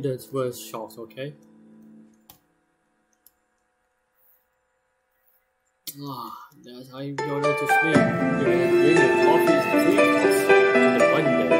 those were shots, okay? That's how you go to sleep. You drink your coffee 3 cups in the 1 day.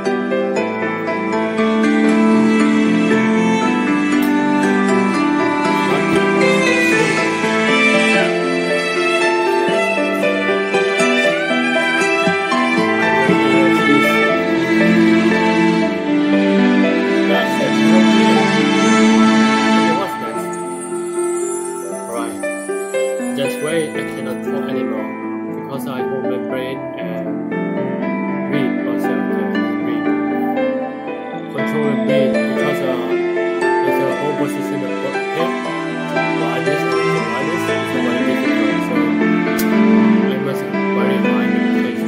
I cannot talk anymore because I hold my brain and read also read. Control and read because there's a whole position of book here. Why this so very difficult. So I must very high meditation.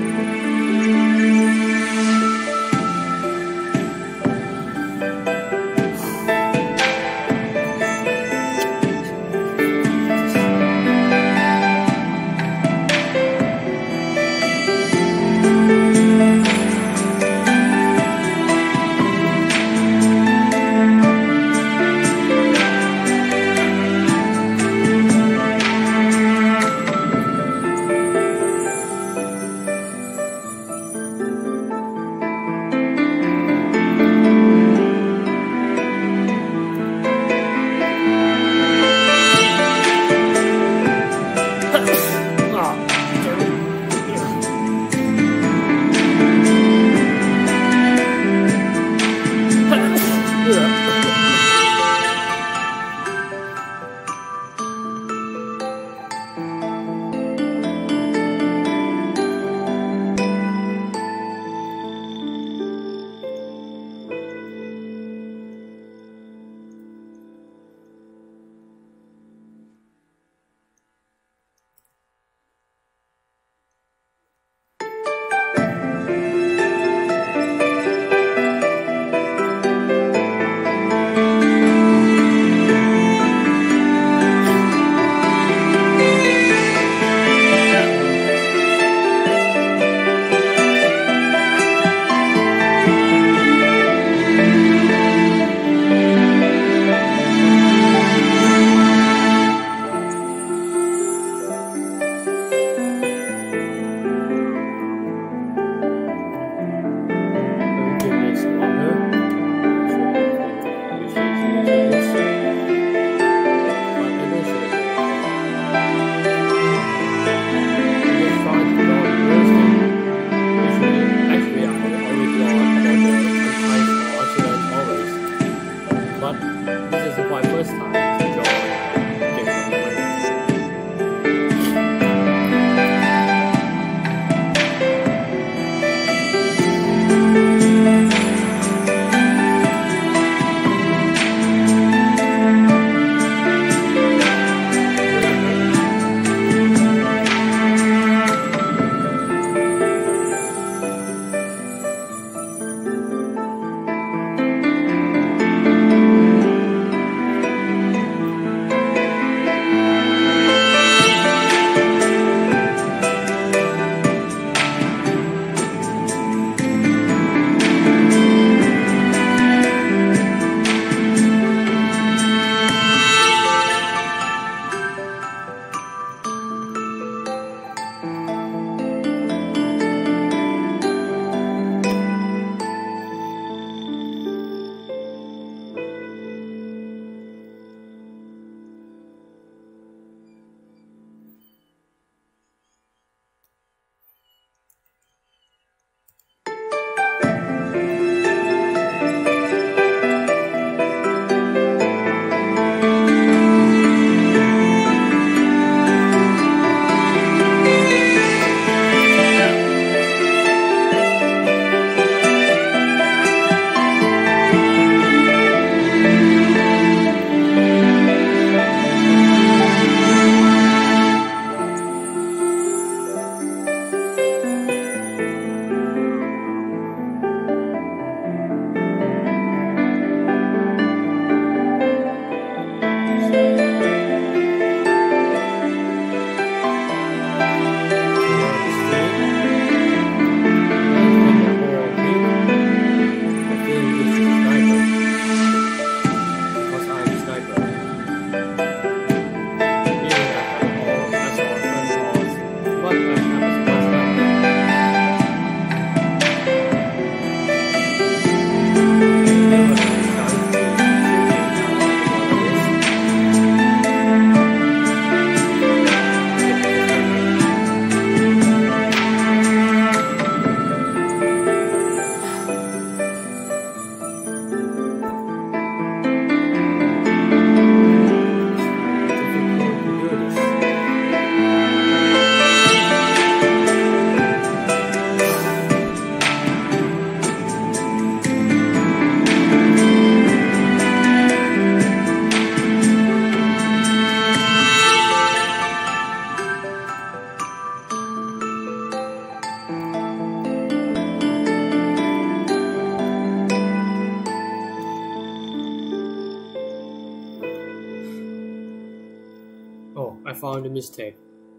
found a mistake.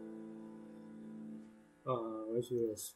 Where's yours?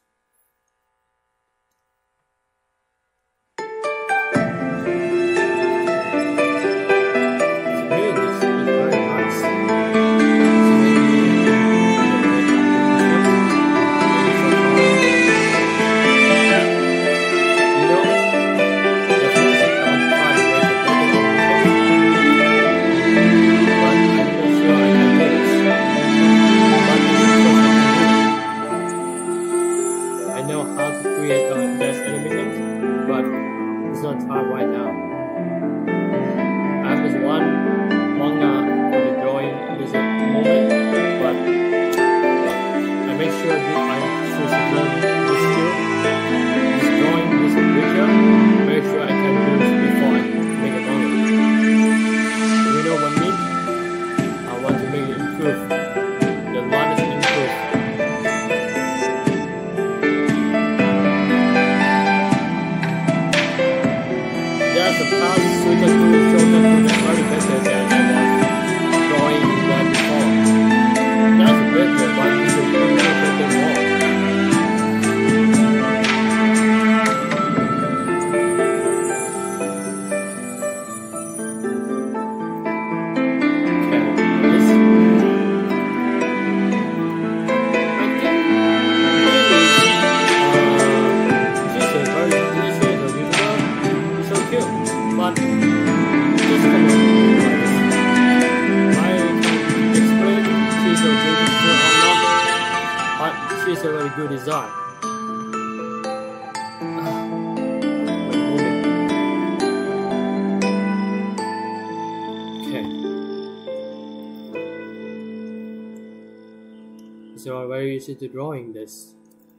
So I'm very easy to drawing this.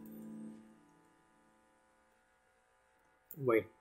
Wait.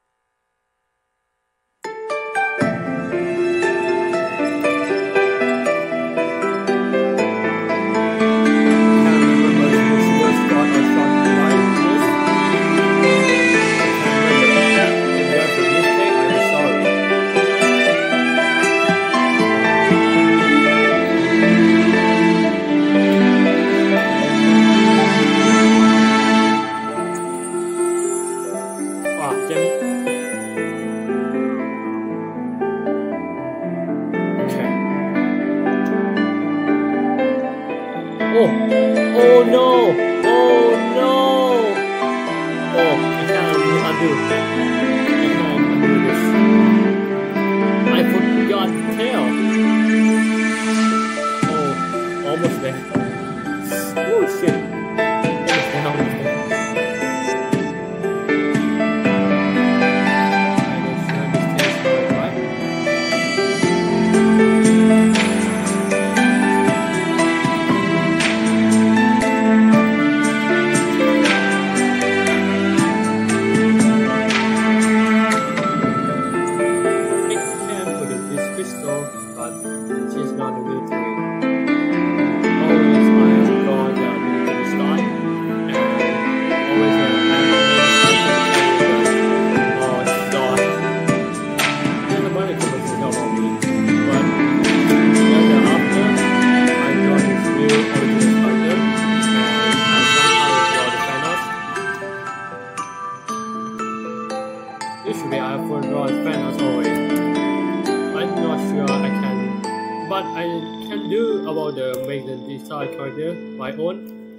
Usually I have draw Fanart always. I'm not sure I can, but I can do about the make the design character my own.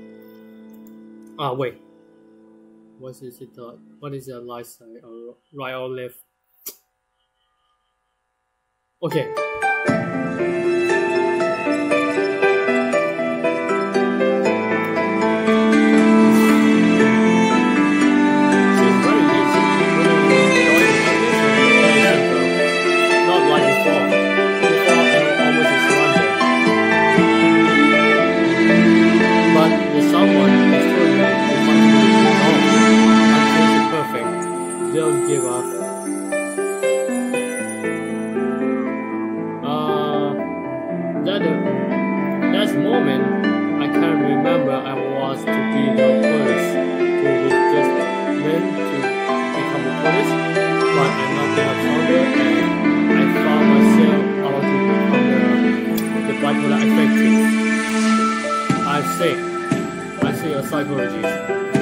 Wait. What is it? What is the right side or right or left? Okay. Don't give up. That moment I can't remember I was to be the police to just went to become a police, but I'm not that stronger and I found myself about to become the bipolar affective. I see your psychologies.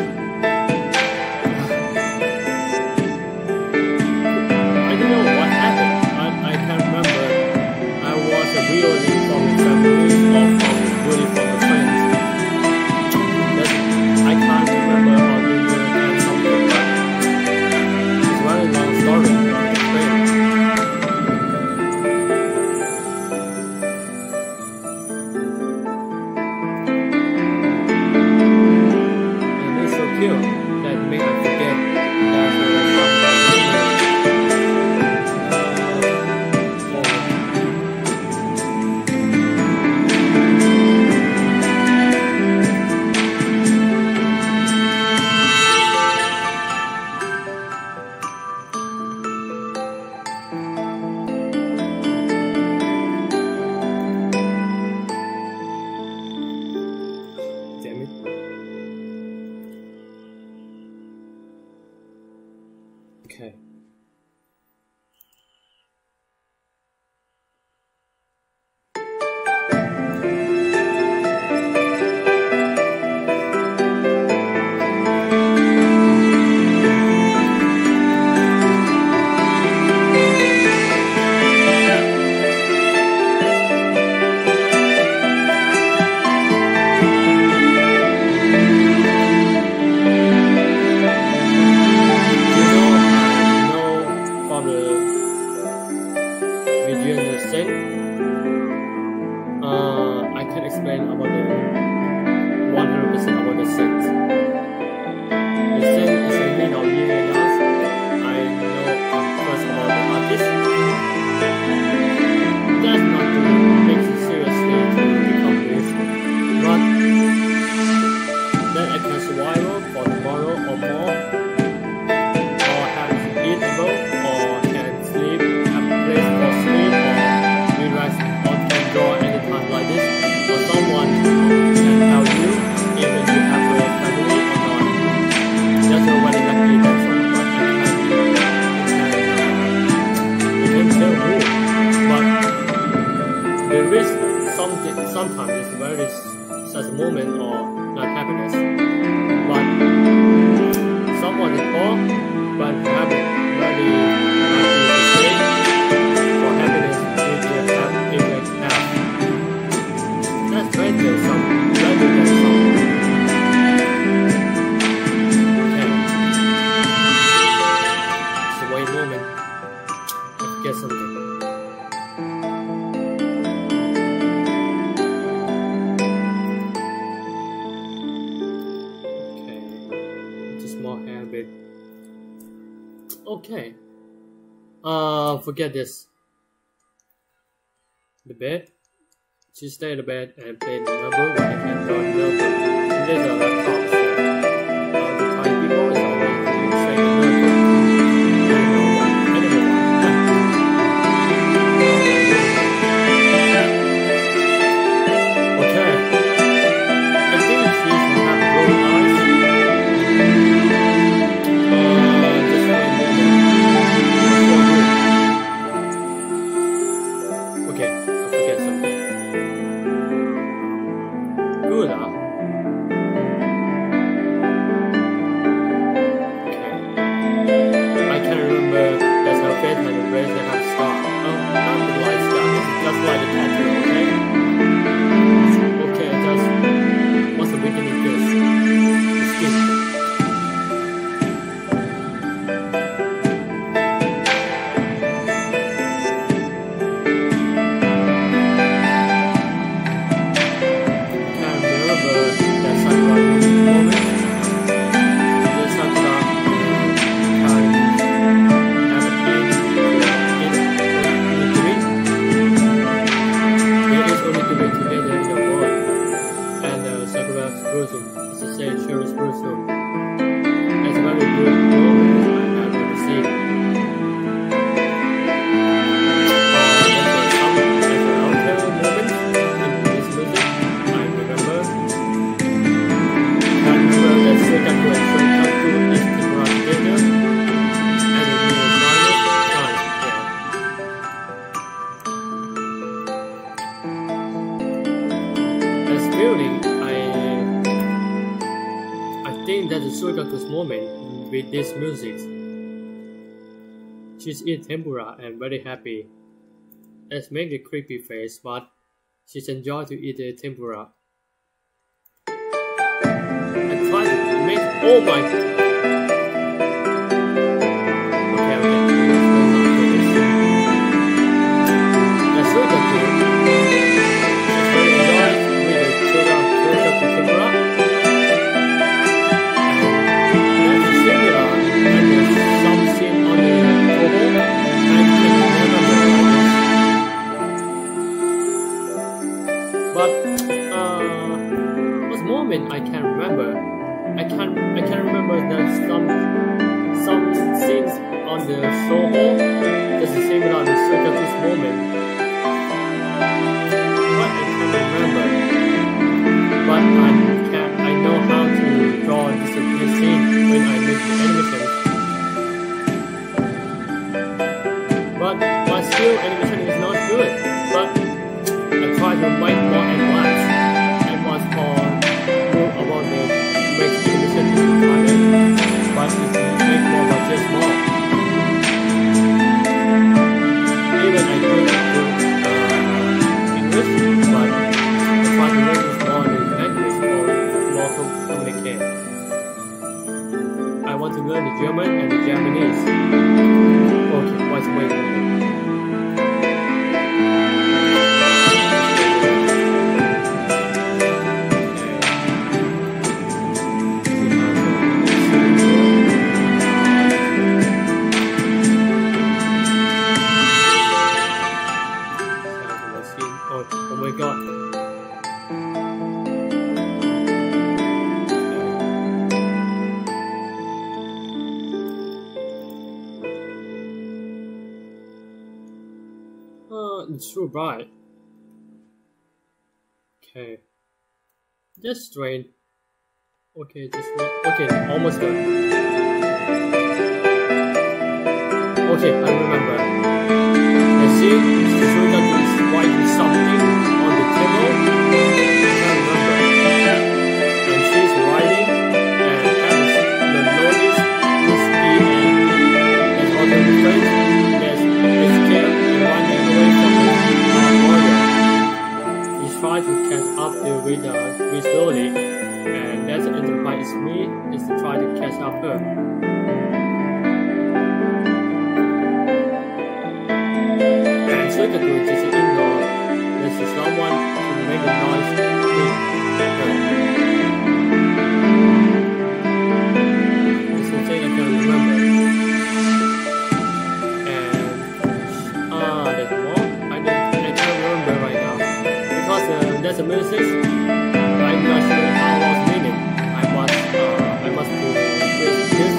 I don't know what happened. I can't remember. I was really from the family or from really from the friends. I can't remember how to do something, but it's a very long story. That make I forget damn it. Okay. I can explain about the 100% about the sense. The sense is a mean of you and us. I know first about the artist. That's not to make it seriously to become this, but that I can survive for tomorrow or more, or have to eat able, or can sleep, have a place for sleep, or relax, or can draw anytime like this. Or someone can help you, even if you have a family or not. That's already lucky that someone can tell who. But there is something, sometimes it's very such a moment or not happiness. But someone is poor, but having very lucky to say for happiness if they have. That's right there, some rather than some. Okay. Just wait a moment. I forget something. Okay. Just more habit. Okay. Forget this. The bed. She stayed in the bed and played the notebook when I can draw the notebook. These are laptops. All the Thai people is always using the notebook. Okay. I think she should have blue eyes. Just wait a moment. Okay, I forget something. Good, huh? Okay. I can remember there's her face and the race that have star. Oh, not the light star. It's just like the tattoo, okay? Okay, just what's the beginning of this? The skin. feeling I there's a sugar-good moment with this music. She's eating tempura and very happy. Let's make a creepy face, but she's enjoying to eat the tempura. And try to make. Oh my! Okay. That's really good. She's very enjoyed with the sugar tempura. And that's similar and there's something on the table. I can remember this. But what's moment I can remember? I can remember that some scenes on the Soho that's similar on the circus moment. But I can't remember. But I know how to draw this scene when I make the animation. But still animation is not good. But I try to make more advanced and what's called about the make animation in Thailand, but it's make more budget more. Even I do English, but I try to learn this more in language or more to communicate. I want to learn the German and the Japanese. Okay, what's waiting? Oh my god. It's too bright. Okay. Just strain. Okay, just wait. Okay, almost done. Okay, I remember. The scene is to show that it's writing something on the table. I remember. And she's writing and has the notice is there's other friends. There's scared and running away from the order. He tries to catch up the reader very slowly, and that's the enterprise is me is to try to catch up her. So the group is indoor. There's someone to make a noise with her. This is something I can remember. And there's more. I can't remember right now because there's a message. I'm not sure how I was meaning. I must do this.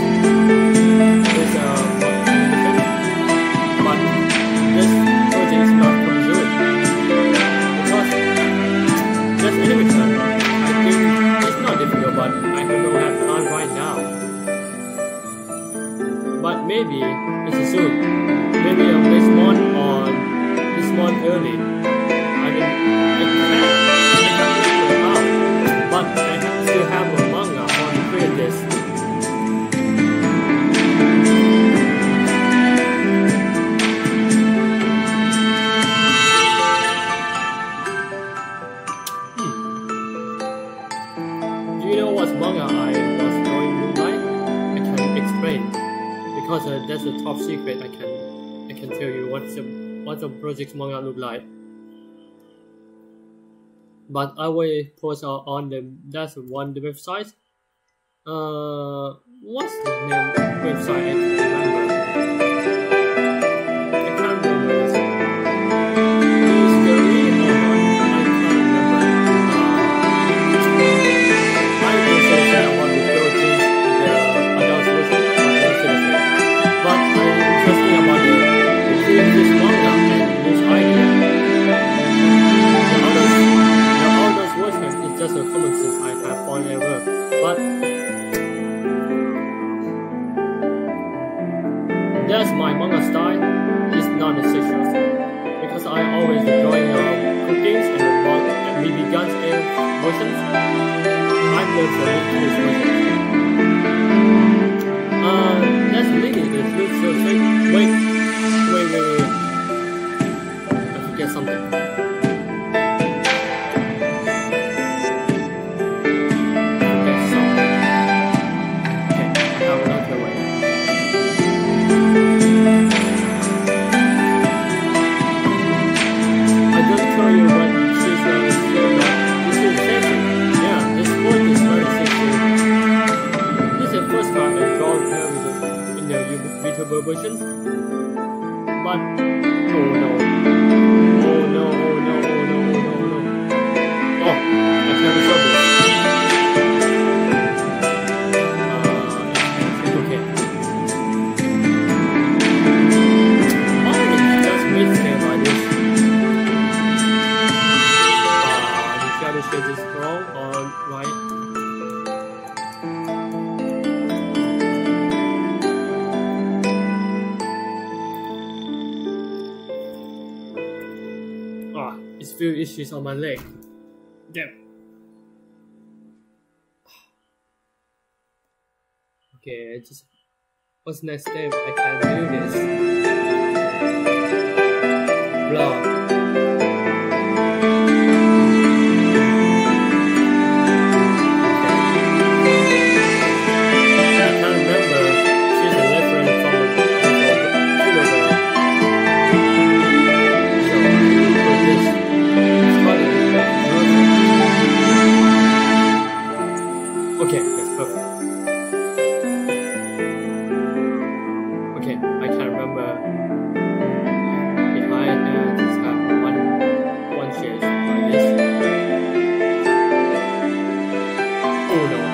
But this. It's not consumed because just animation. I think it's not difficult, but I don't have time right now. But maybe it's soon. Maybe this month or this month early. I mean, I can't remember how, but I still have a manga for to create this. Manga I was drawing moonlight, I can explain because that's a top secret. I can tell you what the project manga look like. But I will post on that's one the website. What's the name website? I can't remember. This. Is the real or not? I can't remember. I want to go to the adult version but I'm interested about the this manga and this idea. The adult version is just a common sense I have forever, but that's my manga style. It's not a sexual because I always drawing cookings and BB guns and versions. I'm the for this version. That's Lily. This looks so sweet. Wait. I forget something. Vtuber versions, but oh no, oh, I can't show this. Okay. Oh, it's just missing like this. The shadow shades is wrong on right. Few issues on my leg. Damn. Okay, just what's next step? I can do this. Blah. Okay, that's perfect. Okay, I can remember behind and just have one shade like this. Oh no.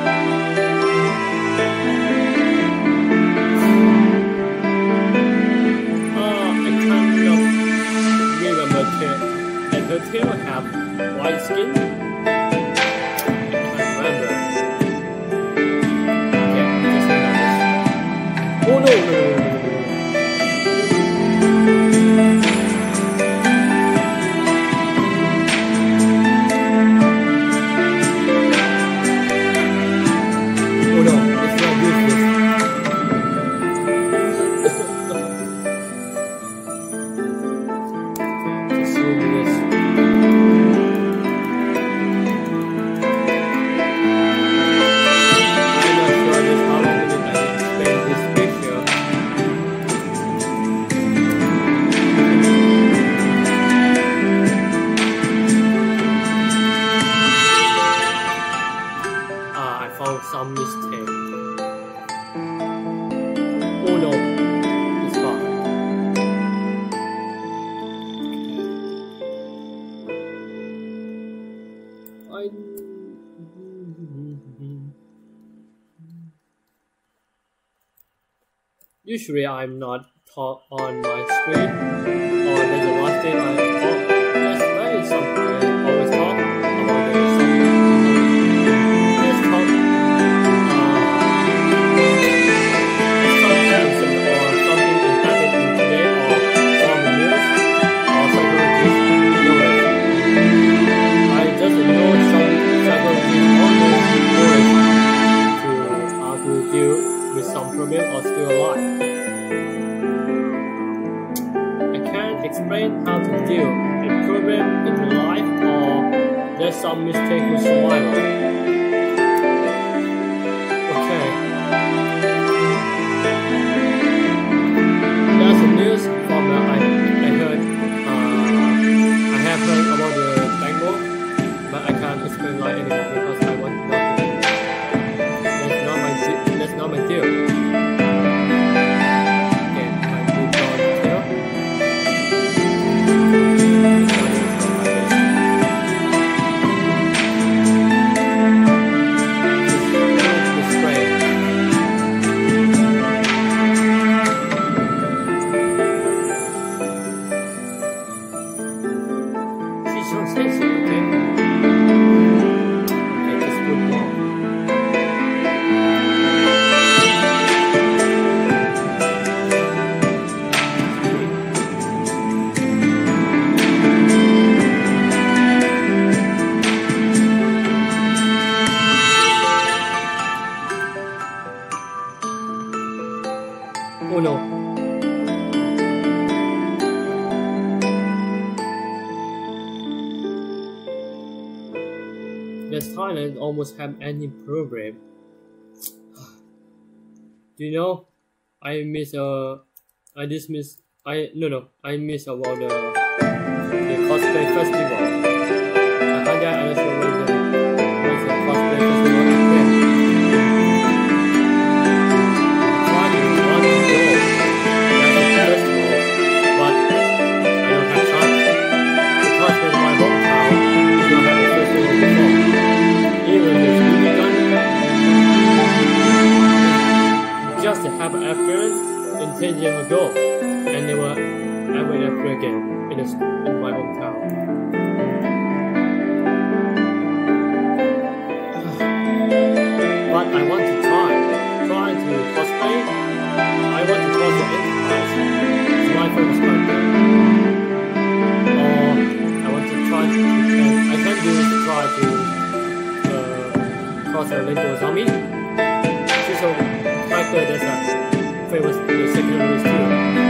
I can't remember tail. And her tail have white skin. Oh no, no. Oh no, it's not useless. Just show me this. I'm not sure just how long it is I explain this picture. I found some mistake. Oh no, it's gone. Usually I'm not talk on my screen, or there's a one thing there's very something I always talk about there's something. Let's talk something or something that happened in today or from the news or psychologists know it. I just know some psychologists always know it to how to deal with some problem or still alive. I can't explain how to deal silent, almost have any problem. Do you know? I miss about the cosplay festival. I had that also when the cosplay festival happened. I want to go to the festival, but I don't have time because in my hometown we don't have a festival before. Even if we done just to have an appearance in 10 years ago, and they were ever again in my hometown. But I want to try to cosplay. I want to cosplay Enterprise. It's my favorite character. Or I want to try to I can do is try to cosplay Lego Zombie. She's a character that's a favorite secondary too.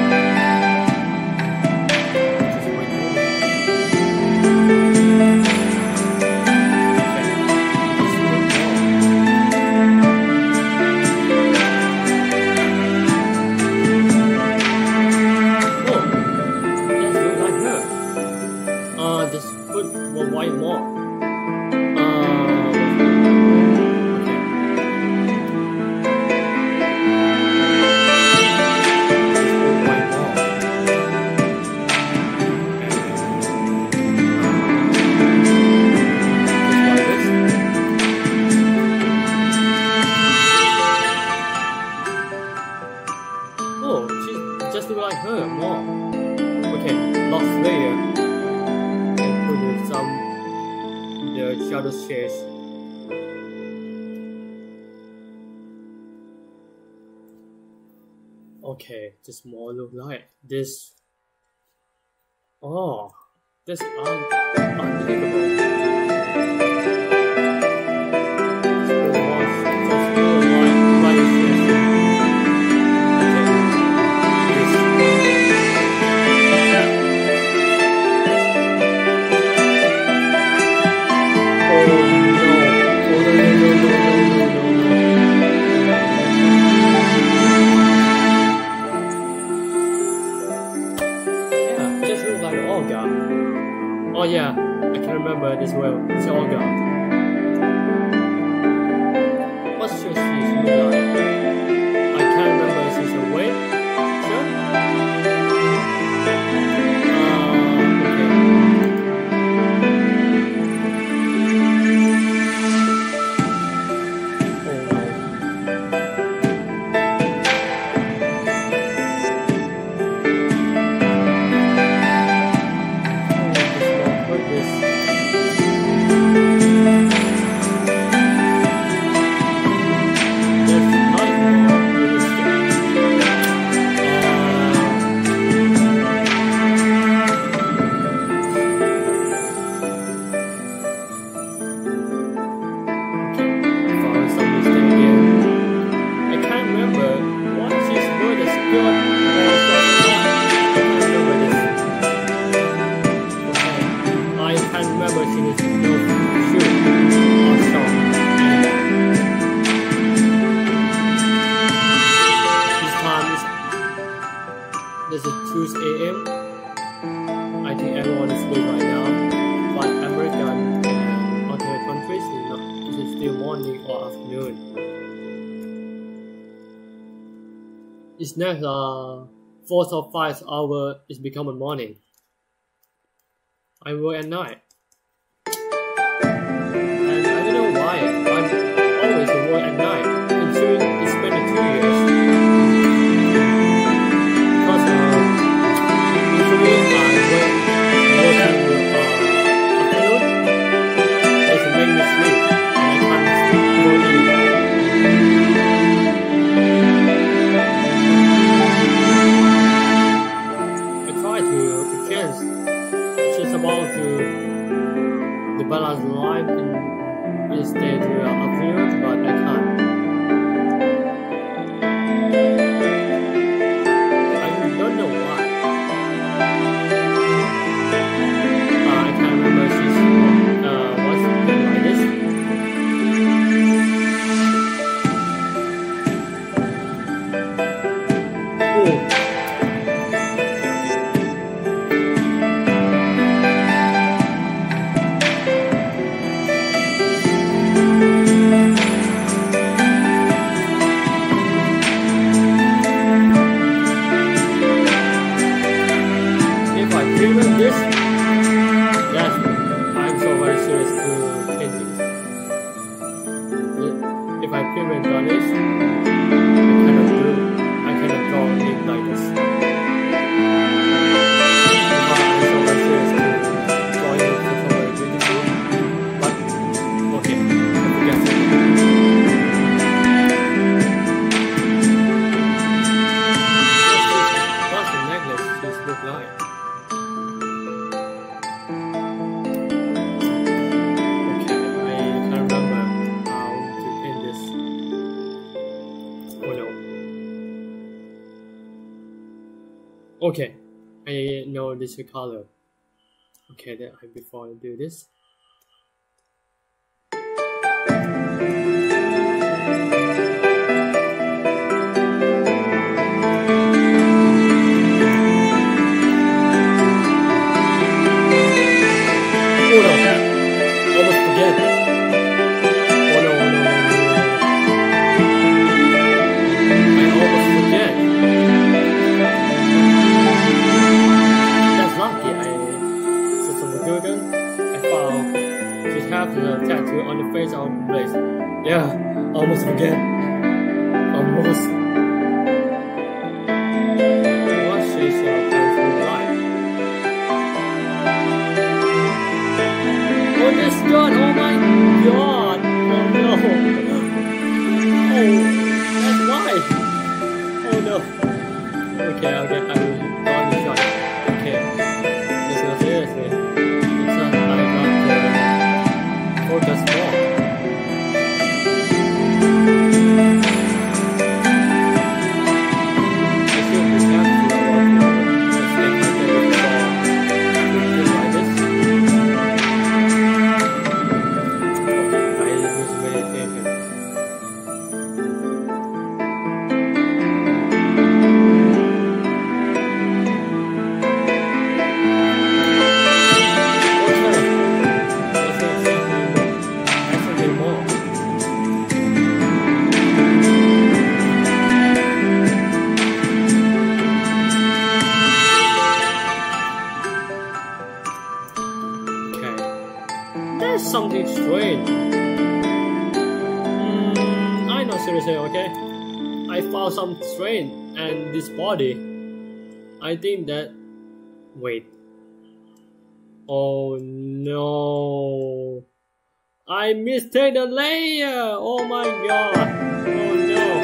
Okay, this more look like this. Oh, that's unbelievable. Oh yeah, I can remember this well. It's Olga. What's your face look like? I can't remember if it's a way. Sure? This is 2 a.m. I think everyone is asleep right now, but American and other countries it is still morning or afternoon. It's next 4 or 5 hours it's become a morning. I work at night. And I don't know why I'm always work at night until it's been 2 years. Balance life in state afternoon, but I can't. I don't know why. I can't remember she's what's been like this. my previous drawings, I cannot draw it like this. Because I'm so serious to drawing it so very beautiful. But okay, I forget it. What's the necklace this look like? Okay, I know this color. Okay, then before I do this. Oh no, almost forget. Oh no, oh no, I almost forget. Lucky, I found she have the tattoo on the face of the place. Yeah, almost forget. Almost. What she's painful life. Oh, this gun! Oh my god! Oh no! Oh, that's why. Oh no. Okay, I will go on the shot. Okay. Seriously, it's not I got focus more. I should be careful about just getting like this. Okay, I was very patient. Something strange. I know seriously, okay? I found something strange and this body. I think that. Wait. Oh no. I mistake the layer. Oh my god. Oh no.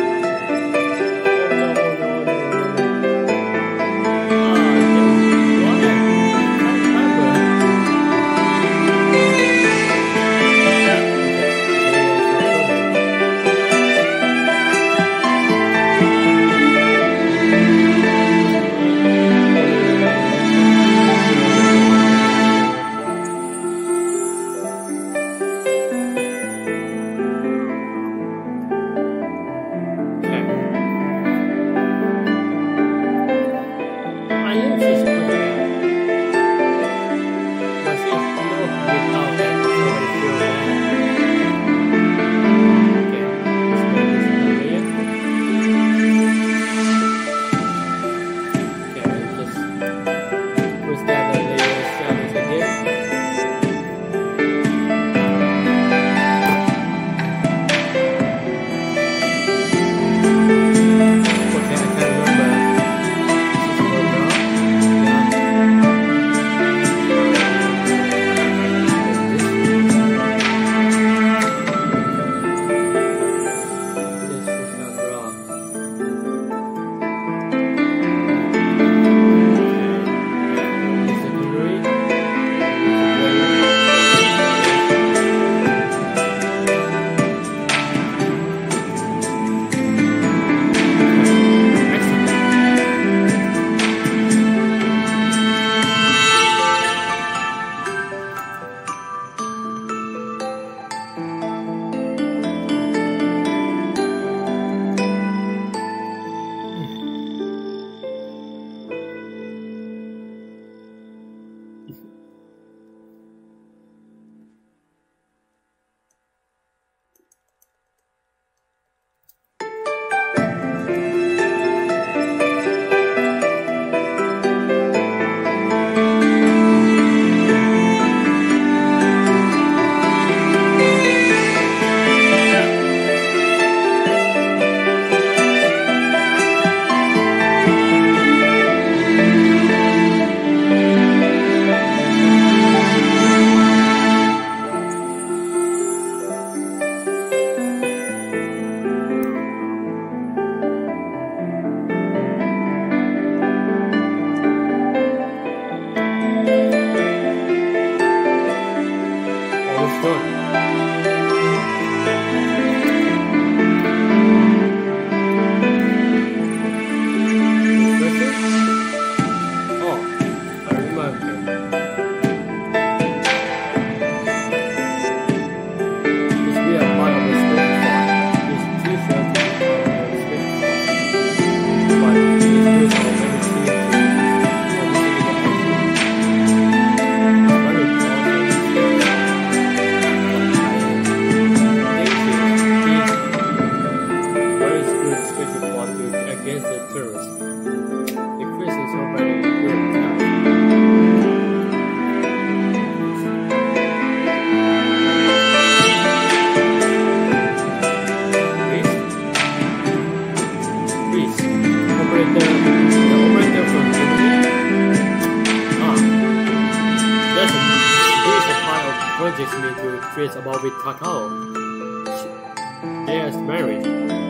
series about with Kakao. They are married.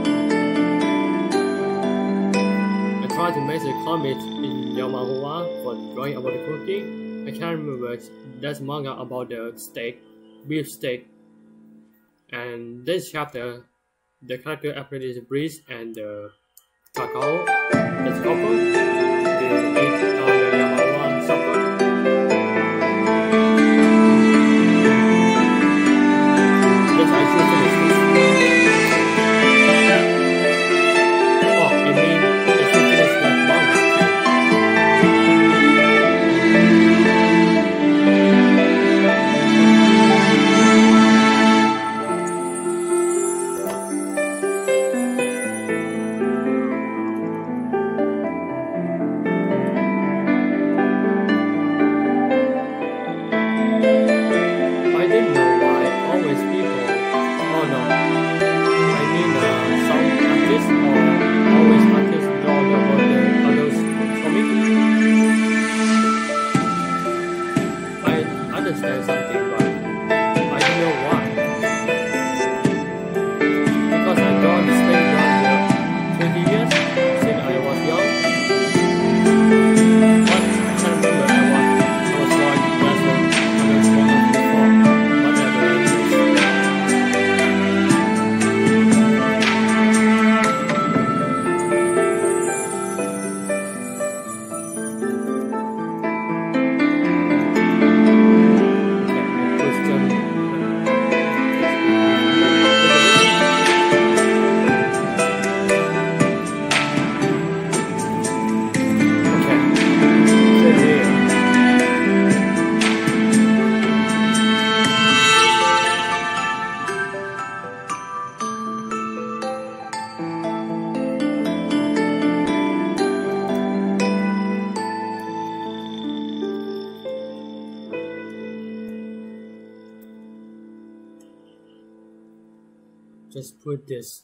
I tried to make a comic in Yamaha for drawing about the cooking. I can't remember. That's manga about the steak, beef steak. And this chapter, the character appears Breeze and the Kakao, the couple, they eat on the Yamaha supper. Yes, I should finish this. Oh, I mean, I should finish the manga. I didn't know why always people, oh no, I mean some artists or always artists draw the others comic. I understand something, but I don't know why. Because I draw the same drawing 20 years since I was young. But I can't remember I was drawing last one others before. Whatever it is. Just put this.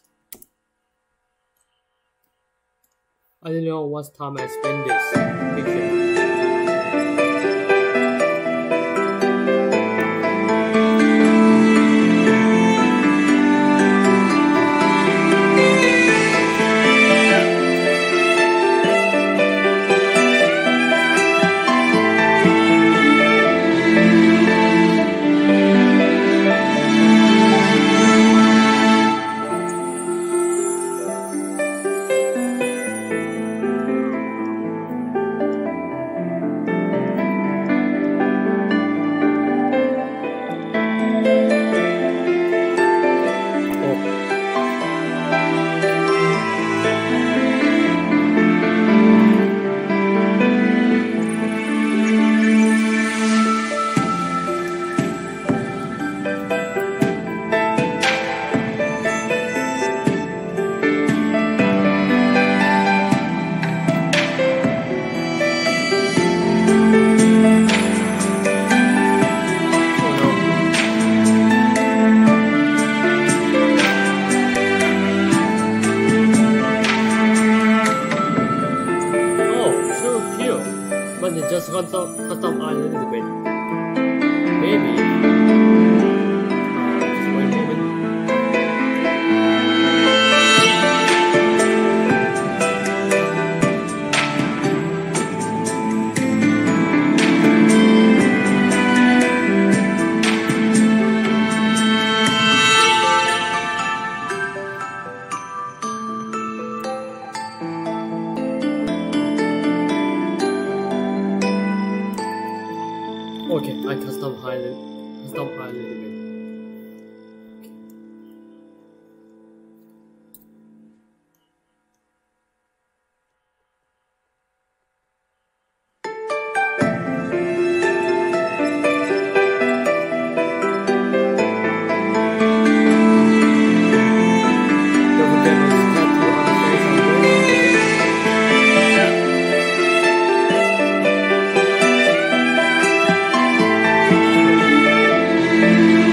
I don't know what time I spend this picture. But it just custom a little bit. Maybe. Just one moment. Okay, I custom highlight a little bit. Don't forget to tattoo on the face on this, okay?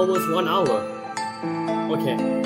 almost 1 hour. Okay.